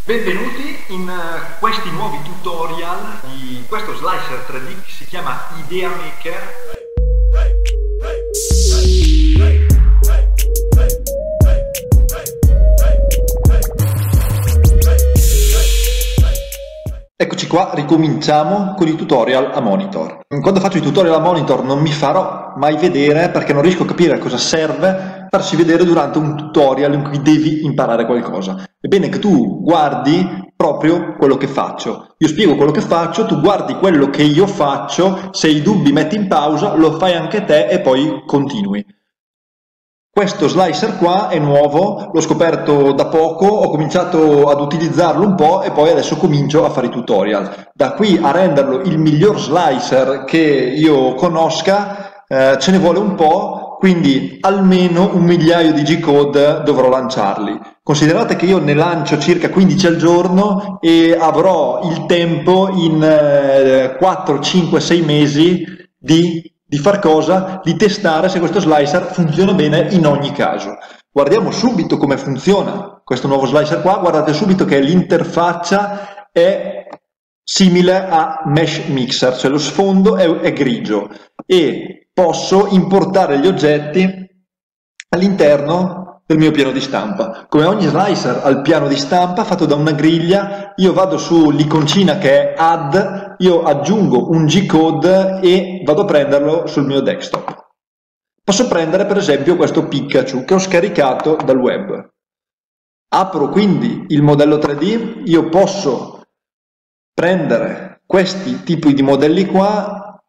Benvenuti in questi nuovi tutorial di questo slicer 3D che si chiama Idea Maker. Eccoci qua, ricominciamo con i tutorial a monitor. Quando faccio i tutorial a monitor non mi farò mai vedere perché non riesco a capire a cosa serve farsi vedere durante un tutorial in cui devi imparare qualcosa. È bene che tu guardi proprio quello che faccio. Io spiego quello che faccio, tu guardi quello che io faccio, se hai dubbi metti in pausa, lo fai anche te e poi continui. Questo slicer qua è nuovo, l'ho scoperto da poco, ho cominciato ad utilizzarlo un po' e poi adesso comincio a fare i tutorial. Da qui a renderlo il miglior slicer che io conosca ce ne vuole un po', quindi almeno 1 migliaio di G-code dovrò lanciarli. Considerate che io ne lancio circa 15 al giorno e avrò il tempo in 4, 5, 6 mesi di far cosa? Di testare se questo slicer funziona bene in ogni caso. Guardiamo subito come funziona questo nuovo slicer qua, guardate subito che l'interfaccia è simile a Mesh Mixer, cioè lo sfondo è grigio e posso importare gli oggetti all'interno del mio piano di stampa. Come ogni slicer al piano di stampa fatto da una griglia, io vado sull'iconcina che è Add, io aggiungo un G-code e vado a prenderlo sul mio desktop. Posso prendere per esempio questo Pikachu che ho scaricato dal web. Apro quindi il modello 3D, io posso prendere questi tipi di modelli qua,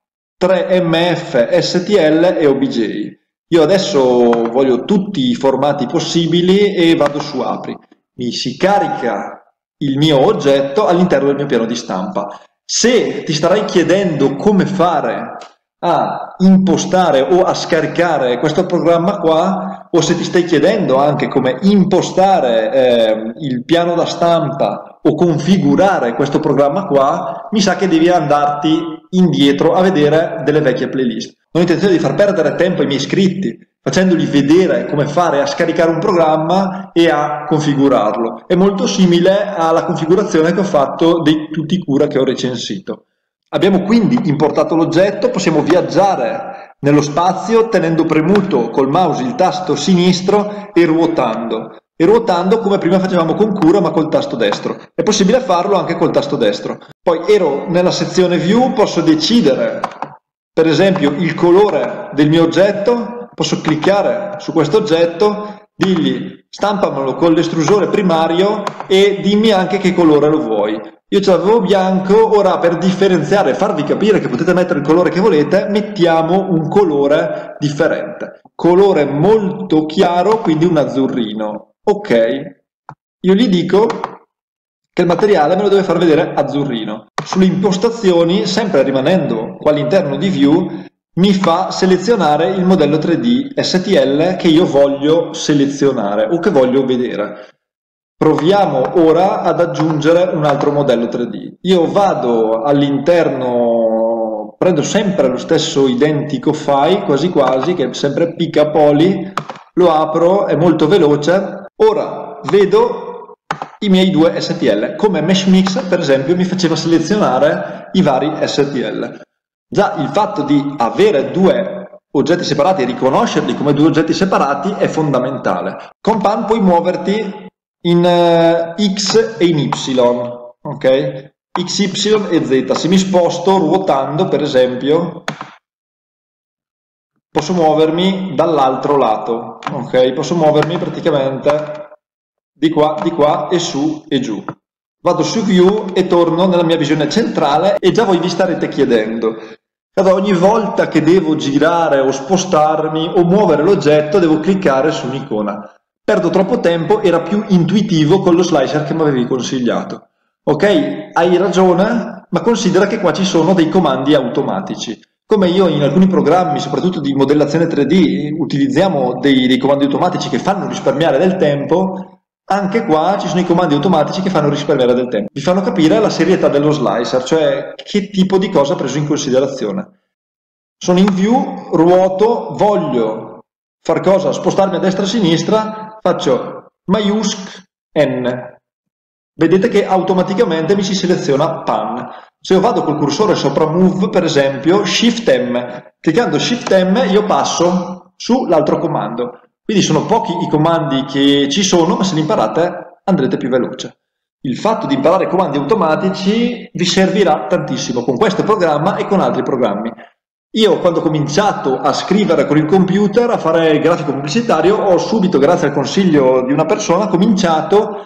3MF, STL e OBJ. Io adesso voglio tutti i formati possibili e vado su Apri. Mi si carica il mio oggetto all'interno del mio piano di stampa. Se ti starai chiedendo come fare a impostare o a scaricare questo programma qua, o se ti stai chiedendo anche come impostare il piano da stampa o configurare questo programma qua, mi sa che devi andarti indietro a vedere delle vecchie playlist. Non ho intenzione di far perdere tempo ai miei iscritti facendogli vedere come fare a scaricare un programma e a configurarlo. È molto simile alla configurazione che ho fatto dei tutti cura che ho recensito. Abbiamo quindi importato l'oggetto, possiamo viaggiare nello spazio tenendo premuto col mouse il tasto sinistro e ruotando come prima facevamo con cura ma col tasto destro. È possibile farlo anche col tasto destro. Poi ero nella sezione view, posso decidere per esempio il colore del mio oggetto, posso cliccare su questo oggetto, dirgli stampamelo con l'estrusore primario e dimmi anche che colore lo vuoi. Io ce l'avevo bianco, ora per differenziare e farvi capire che potete mettere il colore che volete, mettiamo un colore differente. Colore molto chiaro, quindi un azzurrino. Ok, io gli dico che il materiale me lo deve far vedere azzurrino. Sulle impostazioni, sempre rimanendo qua all'interno di View, mi fa selezionare il modello 3D STL che io voglio selezionare o che voglio vedere. Proviamo ora ad aggiungere un altro modello 3D. Io vado all'interno, prendo sempre lo stesso identico file, quasi quasi, che è sempre Picapoly, lo apro, è molto veloce. Ora vedo i miei 2 STL. Come Mesh Mix, per esempio, mi faceva selezionare i vari STL. Già il fatto di avere 2 oggetti separati e riconoscerli come 2 oggetti separati è fondamentale. Con Pan puoi muoverti in X e in Y, ok? X, Y e Z. Se mi sposto ruotando, per esempio, posso muovermi dall'altro lato, ok? Posso muovermi praticamente di qua e su e giù. Vado su View e torno nella mia visione centrale e già voi vi starete chiedendo: ogni volta che devo girare o spostarmi o muovere l'oggetto devo cliccare su un'icona. Perdo troppo tempo, era più intuitivo con lo slicer che mi avevi consigliato. Ok, hai ragione, ma considera che qua ci sono dei comandi automatici. Come io in alcuni programmi, soprattutto di modellazione 3D, utilizziamo dei comandi automatici che fanno risparmiare del tempo, anche qua ci sono i comandi automatici che fanno risparmiare del tempo. Vi fanno capire la serietà dello slicer, cioè che tipo di cosa ha preso in considerazione. Sono in view, ruoto, voglio far cosa? Spostarmi a destra e a sinistra, faccio maiusc N. vedete che automaticamente mi si seleziona pan. Se io vado col cursore sopra Move, per esempio, Shift M, cliccando Shift M io passo sull'altro comando. Quindi sono pochi i comandi che ci sono, ma se li imparate andrete più veloce. Il fatto di imparare comandi automatici vi servirà tantissimo con questo programma e con altri programmi. Io quando ho cominciato a scrivere con il computer, a fare il grafico pubblicitario, ho subito, grazie al consiglio di una persona, cominciato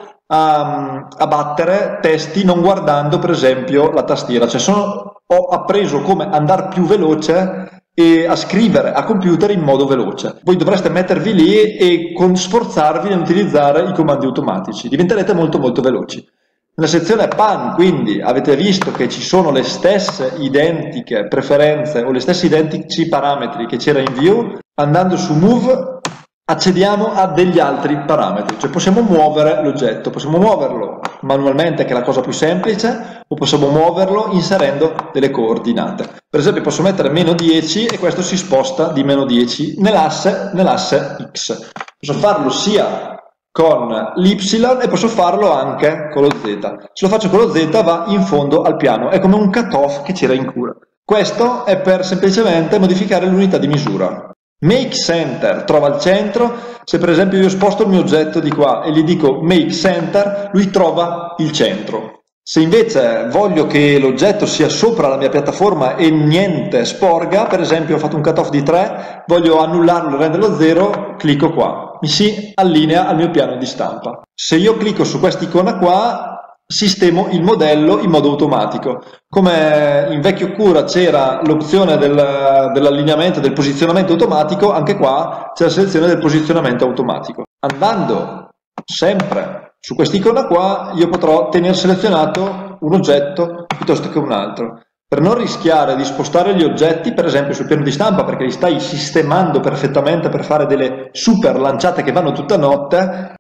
a battere testi non guardando per esempio la tastiera. Cioè ho appreso come andare più veloce e a scrivere a computer in modo veloce. Voi dovreste mettervi lì e sforzarvi di utilizzare i comandi automatici, diventerete molto molto veloci. Nella sezione pan quindi avete visto che ci sono le stesse identiche preferenze o le stessi identici parametri che c'era in view. Andando su move accediamo a degli altri parametri, cioè possiamo muovere l'oggetto, possiamo muoverlo manualmente, che è la cosa più semplice, o possiamo muoverlo inserendo delle coordinate. Per esempio posso mettere -10 e questo si sposta di -10 nell'asse X. Posso farlo sia con l'Y e posso farlo anche con lo Z. Se lo faccio con lo Z va in fondo al piano, è come un cut-off che c'era in cura. Questo è per semplicemente modificare l'unità di misura. Make center trova il centro. Se per esempio io sposto il mio oggetto di qua e gli dico make center, lui trova il centro. Se invece voglio che l'oggetto sia sopra la mia piattaforma e niente sporga, per esempio ho fatto un cutoff di 3, voglio annullarlo e renderlo 0, clicco qua, mi si allinea al mio piano di stampa. Se io clicco su questa icona qua, sistemo il modello in modo automatico. Come in vecchio Cura c'era l'opzione dell'allineamento, del posizionamento automatico, anche qua c'è la selezione del posizionamento automatico. Andando sempre su quest'icona qua io potrò tenere selezionato un oggetto piuttosto che un altro. Per non rischiare di spostare gli oggetti, per esempio sul piano di stampa, perché li stai sistemando perfettamente per fare delle super lanciate che vanno tutta notte,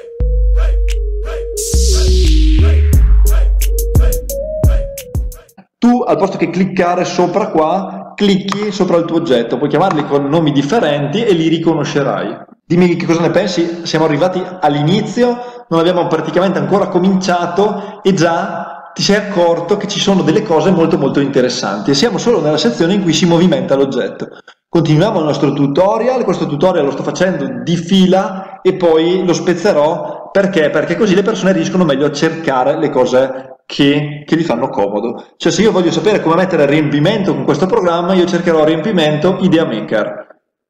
tu al posto che cliccare sopra qua, clicchi sopra il tuo oggetto, puoi chiamarli con nomi differenti e li riconoscerai. Dimmi che cosa ne pensi, siamo arrivati all'inizio, non abbiamo praticamente ancora cominciato e già ti sei accorto che ci sono delle cose molto molto interessanti e siamo solo nella sezione in cui si movimenta l'oggetto. Continuiamo il nostro tutorial, questo tutorial lo sto facendo di fila e poi lo spezzerò perché così le persone riescono meglio a cercare le cose che gli fanno comodo. Cioè se io voglio sapere come mettere riempimento con questo programma, io cercherò riempimento Idea Maker.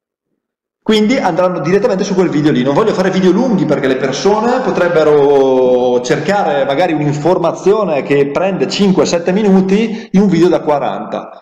Quindi andranno direttamente su quel video lì. Non voglio fare video lunghi perché le persone potrebbero cercare magari un'informazione che prende 5-7 minuti in un video da 40.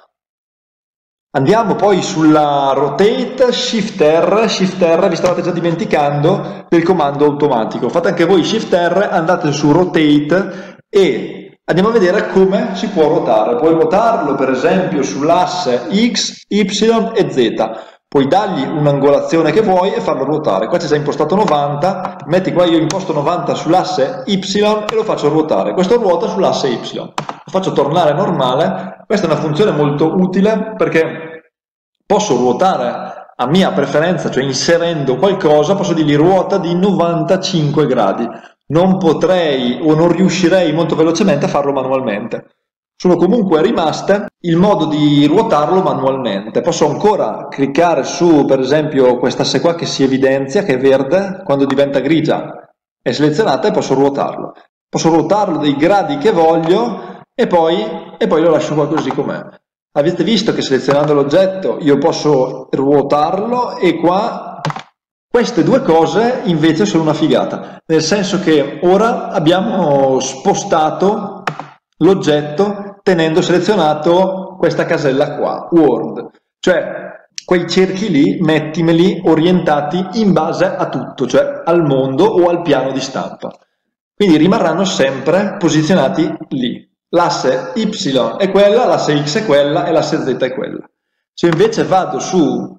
Andiamo poi sulla Rotate, Shift R, vi stavate già dimenticando del comando automatico. Fate anche voi Shift R, andate su Rotate e andiamo a vedere come si può ruotare. Puoi ruotarlo per esempio sull'asse X, Y e Z. Puoi dargli un'angolazione che vuoi e farlo ruotare. Qua c'è già impostato 90, metti qua io imposto 90 sull'asse Y e lo faccio ruotare. Questo ruota sull'asse Y. Lo faccio tornare normale. Questa è una funzione molto utile perché posso ruotare a mia preferenza, cioè inserendo qualcosa, posso dirgli ruota di 95 gradi. Non potrei o non riuscirei molto velocemente a farlo manualmente. Sono comunque rimaste il modo di ruotarlo manualmente. Posso ancora cliccare su, per esempio, quest'asse qua che si evidenzia, che è verde, quando diventa grigia è selezionata e posso ruotarlo. Posso ruotarlo dei gradi che voglio e poi lo lascio qua così com'è. Avete visto che selezionando l'oggetto io posso ruotarlo e qua queste due cose invece sono una figata, nel senso che ora abbiamo spostato l'oggetto tenendo selezionato questa casella qua, Word, cioè quei cerchi lì mettimeli orientati in base a tutto, cioè al mondo o al piano di stampa, quindi rimarranno sempre posizionati lì. L'asse Y è quella, l'asse X è quella e l'asse Z è quella. Se invece vado su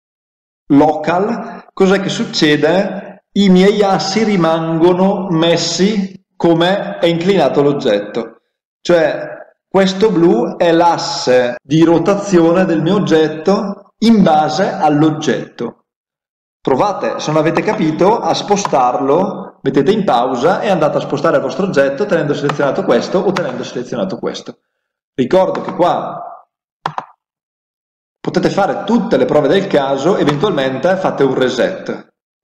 Local, cos'è che succede? I miei assi rimangono messi come è inclinato l'oggetto, cioè questo blu è l'asse di rotazione del mio oggetto in base all'oggetto. Provate, se non avete capito, a spostarlo mettete in pausa e andate a spostare il vostro oggetto tenendo selezionato questo o tenendo selezionato questo. Ricordo che qua potete fare tutte le prove del caso, eventualmente fate un reset.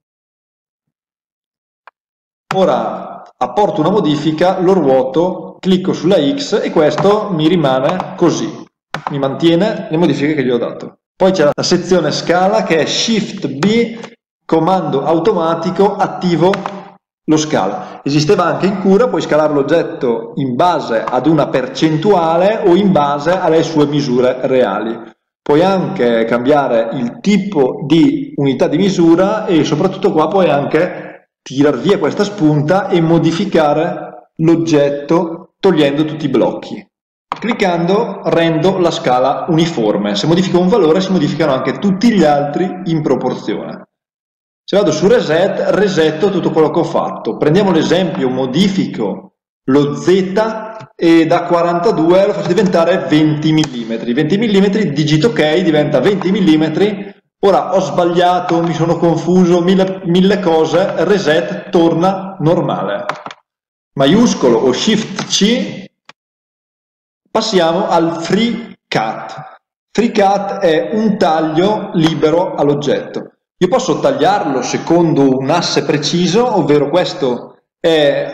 Ora apporto una modifica, lo ruoto, clicco sulla X e questo mi rimane così, mi mantiene le modifiche che gli ho dato. Poi c'è la sezione scala che è Shift B, comando automatico, attivo lo scala. Esisteva anche in cura, puoi scalare l'oggetto in base ad una percentuale o in base alle sue misure reali. Puoi anche cambiare il tipo di unità di misura e soprattutto qua puoi anche tirar via questa spunta e modificare l'oggetto togliendo tutti i blocchi. Cliccando rendo la scala uniforme. Se modifico un valore si modificano anche tutti gli altri in proporzione. Se vado su reset, resetto tutto quello che ho fatto. Prendiamo l'esempio, modifico lo Z e da 42 lo faccio diventare 20 mm. 20 mm, digito ok, diventa 20 mm. Ora ho sbagliato, mi sono confuso, mille cose, reset, torna normale. Maiuscolo o Shift C, passiamo al Free Cut. Free Cut è un taglio libero all'oggetto. Io posso tagliarlo secondo un asse preciso, ovvero questo è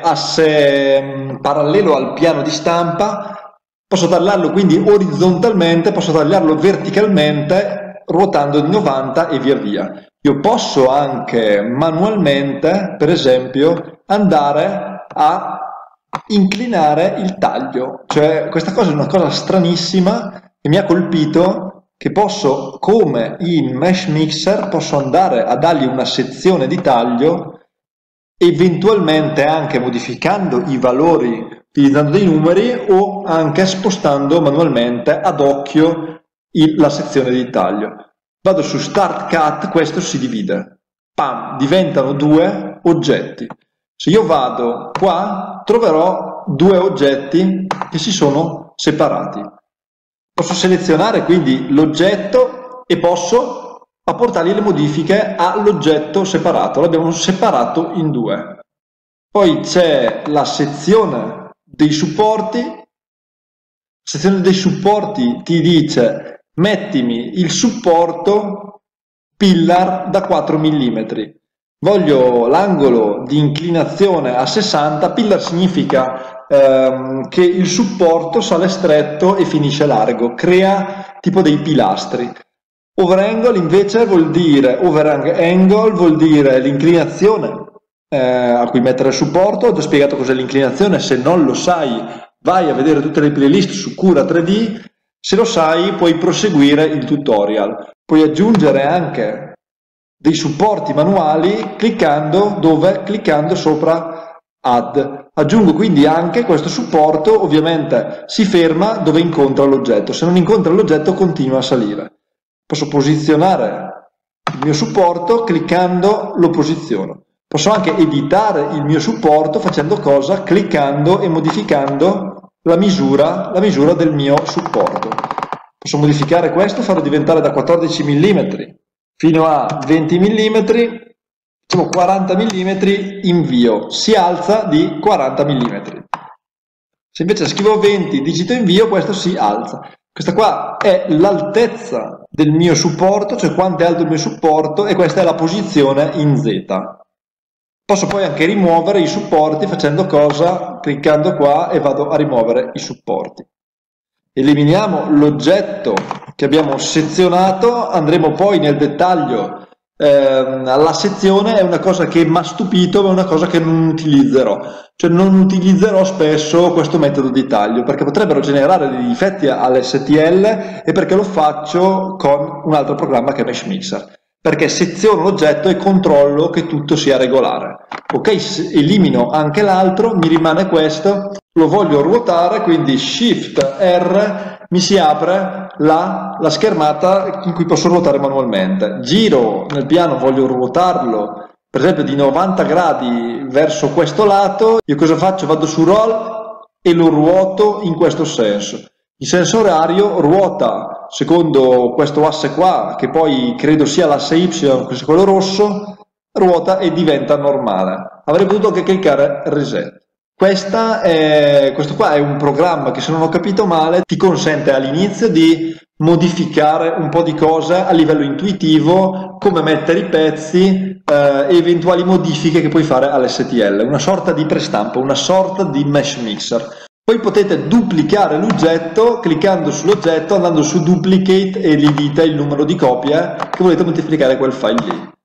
asse parallelo al piano di stampa, posso tagliarlo quindi orizzontalmente, posso tagliarlo verticalmente, ruotando di 90 e via via. Io posso anche manualmente, per esempio, andare a inclinare il taglio. Cioè, questa cosa è una cosa stranissima che mi ha colpito, che posso, come in Mesh Mixer, posso andare a dargli una sezione di taglio, eventualmente anche modificando i valori utilizzando dei numeri o anche spostando manualmente ad occhio la sezione di taglio. Vado su Start Cut, questo si divide, pam, diventano due oggetti. Se io vado qua troverò due oggetti che si sono separati. Posso selezionare quindi l'oggetto e posso apportargli le modifiche all'oggetto separato, l'abbiamo separato in due. Poi c'è la sezione dei supporti. La sezione dei supporti ti dice mettimi il supporto pillar da 4 mm. Voglio l'angolo di inclinazione a 60, pillar significa che il supporto sale stretto e finisce largo, crea tipo dei pilastri. Overangle invece vuol dire, overangle vuol dire l'inclinazione a cui mettere il supporto. Ho già spiegato cos'è l'inclinazione, se non lo sai vai a vedere tutte le playlist su Cura 3D, se lo sai puoi proseguire il tutorial. Puoi aggiungere anche dei supporti manuali cliccando dove? Cliccando sopra Add. Aggiungo quindi anche questo supporto, ovviamente si ferma dove incontra l'oggetto, se non incontra l'oggetto continua a salire. Posso posizionare il mio supporto cliccando lo posiziono. Posso anche editare il mio supporto facendo cosa? Cliccando e modificando la misura del mio supporto. Posso modificare questo, farlo diventare da 14 mm fino a 20 mm, diciamo 40 mm, invio, si alza di 40 mm. Se invece scrivo 20, digito invio, questo si alza. Questa qua è l'altezza del mio supporto, cioè quanto è alto il mio supporto, e questa è la posizione in Z. Posso poi anche rimuovere i supporti facendo cosa? Cliccando qua e vado a rimuovere i supporti. Eliminiamo l'oggetto che abbiamo sezionato, andremo poi nel dettaglio. La sezione è una cosa che mi ha stupito, ma è una cosa che non utilizzerò. Cioè non utilizzerò spesso questo metodo di taglio, perché potrebbero generare dei difetti all'STL e perché lo faccio con un altro programma che è Mesh Mixer. Perché seziono l'oggetto e controllo che tutto sia regolare. Ok, elimino anche l'altro, mi rimane questo, lo voglio ruotare, quindi Shift R, mi si apre la schermata in cui posso ruotare manualmente. Giro nel piano, voglio ruotarlo, per esempio di 90 gradi verso questo lato, io cosa faccio? Vado su Roll e lo ruoto in questo senso. Il senso orario ruota secondo questo asse qua, che poi credo sia l'asse Y, questo è quello rosso, ruota e diventa normale. Avrei potuto anche cliccare reset. Questo qua è un programma che, se non ho capito male, ti consente all'inizio di modificare un po' di cose a livello intuitivo, come mettere i pezzi e eventuali modifiche che puoi fare all'STL, una sorta di prestampa, una sorta di mesh mixer. Poi potete duplicare l'oggetto cliccando sull'oggetto, andando su duplicate e gli dite il numero di copie che volete moltiplicare quel file lì.